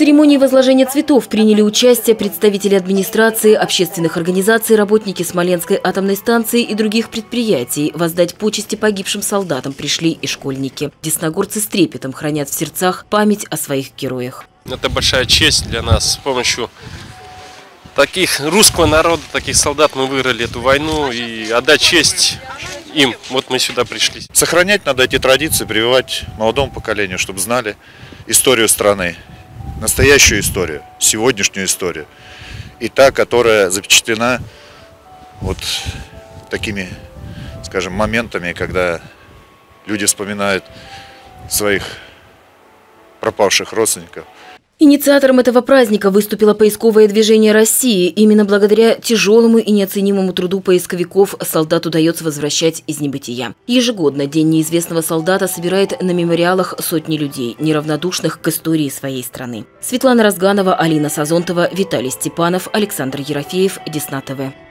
церемонии возложения цветов приняли участие представители администрации, общественных организаций, работники Смоленской атомной станции и других предприятий. Воздать почести погибшим солдатам пришли и школьники. Десногорцы с трепетом хранят в сердцах память о своих героях. Это большая честь для нас. С помощью таких русского народа, таких солдат мы выиграли эту войну, и отдать честь им. Вот мы сюда пришли. Сохранять надо эти традиции, прививать молодому поколению, чтобы знали историю страны, настоящую историю, сегодняшнюю историю. И та, которая запечатлена вот такими, скажем, моментами, когда люди вспоминают своих пропавших родственников. Инициатором этого праздника выступило поисковое движение России. Именно благодаря тяжелому и неоценимому труду поисковиков солдат удается возвращать из небытия. Ежегодно День неизвестного солдата собирает на мемориалах сотни людей, неравнодушных к истории своей страны. Светлана Разганова, Алина Сазонтова, Виталий Степанов, Александр Ерофеев, Десна ТВ.